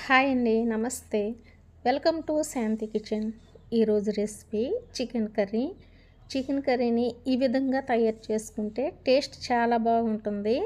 Hi అండి, నమస్తే. Welcome to Shanti kitchen. ఈరోజు రెసిపీ చికెన్ కర్రీ. చికెన్ కర్రీని ఈ విధంగా తయారు చేసుకుంటే టేస్ట్ చాలా బాగుంటుంది.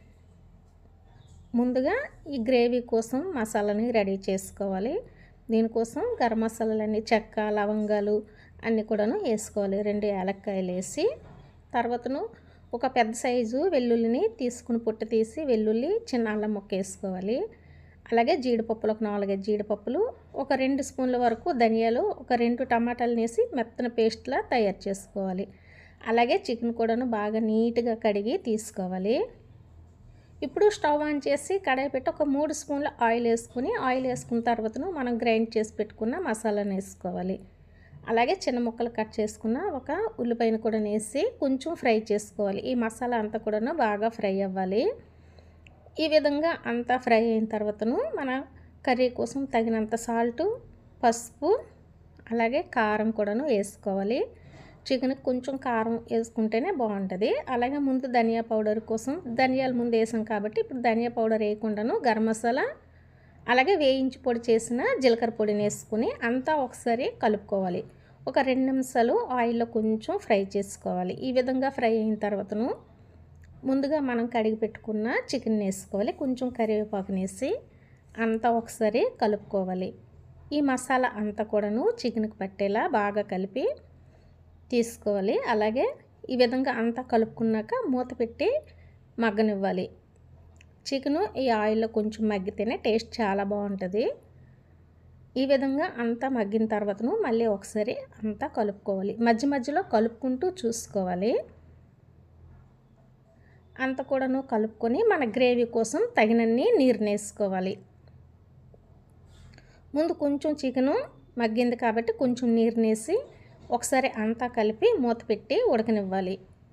ముందుగా ఈ గ్రేవీ కోసం మసాలాని రెడీ చేసుకోవాలి. దీనికోసం గరం మసాలాలన్నీ చెక్క, లవంగాలు అన్నీ కూడాను వేసుకోవాలి. 2 యాలక్కాయలు వేసి తర్వాతను ఒక పెద్ద సైజు వెల్లుల్లిని తీసుకుని పొట్టు తీసి వెల్లుల్లి, చిన్న అల్లం ముక్క వేసుకోవాలి. అలాగే జీడిపప్పులు ఒక 4 జీడిపప్పులు, ఒక 2 స్పూన్ల వరకు ధనియాలు, ఒక 2 టమాటాలను వేసి మెత్తన పేస్ట్లా తయారు చేసుకోవాలి. అలాగే చికెన్ కూడాను బాగా నీట్గా కడిగి తీసుకోవాలి. ఇప్పుడు స్టవ్ ఆన్ చేసి కడాయి పెట్టి ఒక 3 స్పూన్ల ఆయిల్ వేసుకున్న తర్వాతను మనం గ్రైండ్ చేసి పెట్టుకున్న మసాలాను వేసుకోవాలి. అలాగే చిన్న ముక్కలు కట్ చేసుకున్న ఒక ఉల్లిపాయను కూడా వేసి కొంచెం ఫ్రై చేసుకోవాలి. ఈ మసాలా అంతా కూడాను బాగా ఫ్రై అవ్వాలి. ఈ విధంగా అంతా ఫ్రై అయిన తర్వాతను మన కర్రీ కోసం తగినంత సాల్టు, పసుపు, అలాగే కారం కూడాను వేసుకోవాలి. చికెన్కి కొంచెం కారం వేసుకుంటేనే బాగుంటుంది. అలాగే ముందు ధనియా పౌడర్ కోసం ధనియాలు ముందు వేసాం కాబట్టి ఇప్పుడు ధనియా పౌడర్ వేయకుండాను గరం మసాలా, అలాగే వేయించి పొడి చేసిన జీలకర్ర పొడిని వేసుకుని అంతా ఒకసారి కలుపుకోవాలి. ఒక 2 నిమిషాలు ఆయిల్లో కొంచెం ఫ్రై చేసుకోవాలి. ఈ విధంగా ఫ్రై అయిన తర్వాతను ముందుగా మనం కడిగి పెట్టుకున్న చికెన్ వేసుకోవాలి. కొంచెం కరివేపాకుని వేసి అంతా ఒకసారి కలుపుకోవాలి. ఈ మసాలా అంతా కూడాను చికెన్కి పట్టేలా బాగా కలిపి తీసుకోవాలి. అలాగే ఈ విధంగా అంతా కలుపుకున్నాక మూత పెట్టి మగ్గనివ్వాలి. చికెను ఈ ఆయిల్లో కొంచెం మగ్గితేనే టేస్ట్ చాలా బాగుంటుంది. ఈ విధంగా అంతా మగ్గిన తర్వాతను మళ్ళీ ఒకసారి అంతా కలుపుకోవాలి. మధ్య మధ్యలో కలుపుకుంటూ చూసుకోవాలి. అంత కూడాను కలుపుకొని మన గ్రేవీ కోసం తగినన్ని నీరుని వేసుకోవాలి. ముందు కొంచెం చికెను మగ్గింది కాబట్టి కొంచెం నీరుని వేసి ఒకసారి అంతా కలిపి మూత పెట్టి ఉడకనివ్వాలి.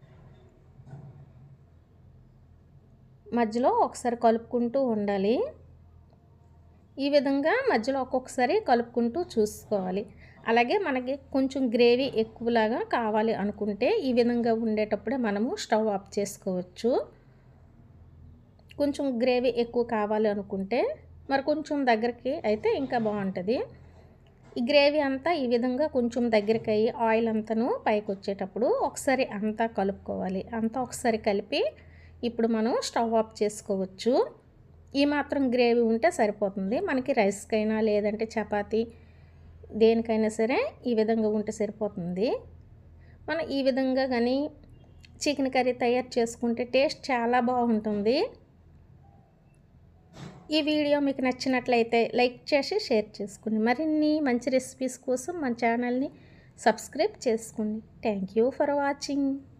మధ్యలో ఒకసారి కలుపుకుంటూ ఉండాలి. ఈ విధంగా మధ్యలో ఒక్కొక్కసారి కలుపుకుంటూ చూసుకోవాలి. అలాగే మనకి కొంచెం గ్రేవీ ఎక్కువలాగా కావాలి అనుకుంటే ఈ విధంగా ఉండేటప్పుడే మనము స్టవ్ ఆఫ్ చేసుకోవచ్చు. కొంచెం గ్రేవీ ఎక్కువ కావాలి అనుకుంటే మరి కొంచెం దగ్గరికి అయితే ఇంకా బాగుంటుంది. ఈ గ్రేవీ అంతా ఈ విధంగా కొంచెం దగ్గరికి అయ్యి ఆయిల్ అంతాను పైకి వచ్చేటప్పుడు ఒకసారి అంతా కలుపుకోవాలి. అంతా ఒకసారి కలిపి ఇప్పుడు మనం స్టవ్ ఆఫ్ చేసుకోవచ్చు. ఈ మాత్రం గ్రేవీ ఉంటే సరిపోతుంది. మనకి రైస్కైనా లేదంటే చపాతీ దేనికైనా సరే ఈ విధంగా ఉంటే సరిపోతుంది. మనం ఈ విధంగా కానీ చికెన్ కర్రీ తయారు చేసుకుంటే టేస్ట్ చాలా బాగుంటుంది. ఈ వీడియో మీకు నచ్చినట్లయితే లైక్ చేసి షేర్ చేసుకోండి. మరిన్ని మంచి రెసిపీస్ కోసం మన ఛానల్ని సబ్స్క్రైబ్ చేసుకోండి. Thank you for watching.